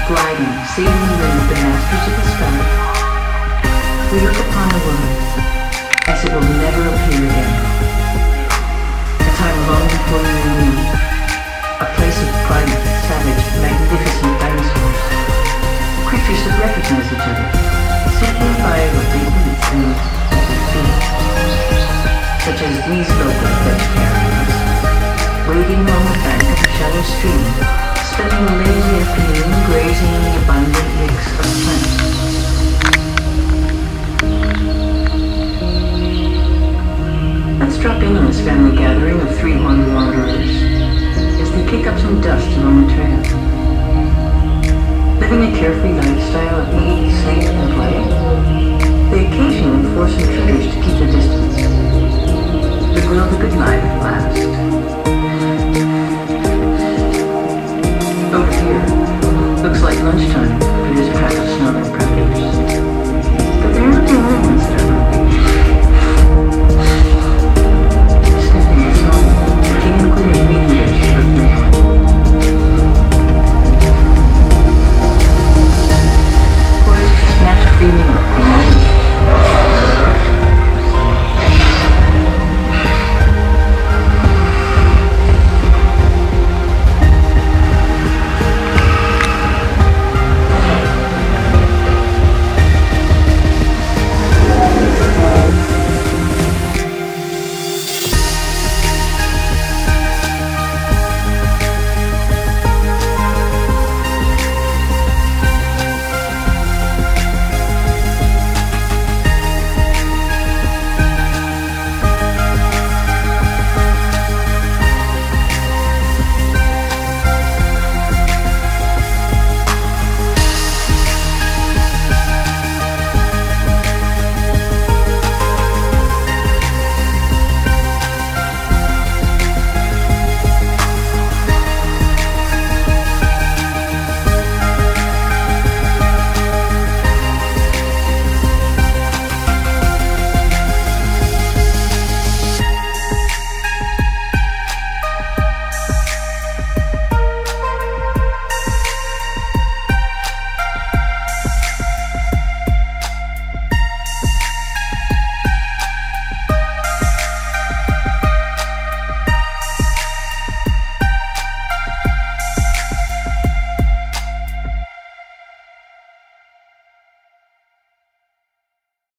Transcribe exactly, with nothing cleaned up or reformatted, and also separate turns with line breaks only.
gliding, sailing with the masters of the sky, we look upon the world as it will never appear again. A time long before we were new, a place of private, savage, magnificent dinosaurs, creatures that recognize each other simply by what they eat and what they feel, such as these local vegetarians, wading along the bank of a shallow stream, spending a lazy afternoon grazing the abundant mix of plants. Let's drop in on this family gathering of three-horned wanderers as they kick up some dust along the trail.